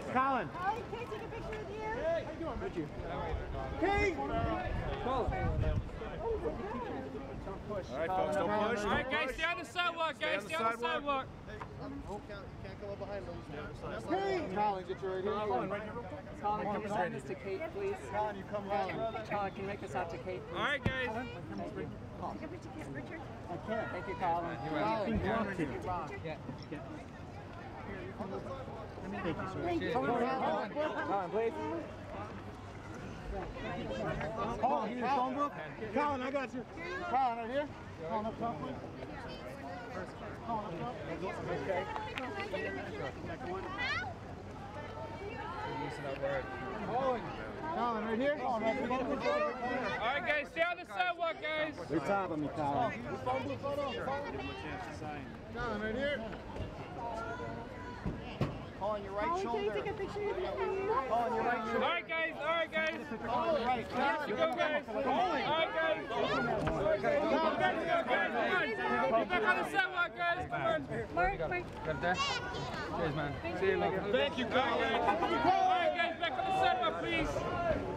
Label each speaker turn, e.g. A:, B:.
A: Colin.
B: Colin, can I take a picture with you?
A: Hey, how you doing, Richie? Hey! Colin.
C: All right, folks, don't push.
D: All right, guys, stay on the sidewalk, guys. Stay on the sidewalk.
C: Hey, you can't go up behind them.
A: Hey! Colin, get your right here. Colin, right here.
E: Colin, can you send this to Kate, please?
A: Colin, you come right here.
E: Colin, can you make this out to Kate, please?
D: All right, guys.
E: Thank you.
B: Take a picture, Richard.
A: I can't.
E: Thank you, Colin.
A: Colin,
E: Yeah.
A: Thank you, sir.
B: Thank you.
E: Colin, please.
A: Colin, give me your phone book. Colin, I got you. Colin, right here. Colin, up top, please. Colin, up top. Okay. Colin, right here. Colin, right here.
D: All right, guys, stay on the sidewalk, guys.
A: You're top of me, Colin. Colin, right here. Colin, your right
B: Colin,
A: shoulder.
B: can you take a picture with me?
A: Colin, your right
D: All
A: shoulder.
D: right, guys. All right, guys.
A: Colin, right.
D: Let's go, guys. All right, guys. All right, guys. Come on, guys. Come on. Get back on the sidewalk, guys. Come on.
B: Mark.
D: Got that? Cheers, man. See you later. Thank you, guys. All right, guys. Back on the sidewalk, please.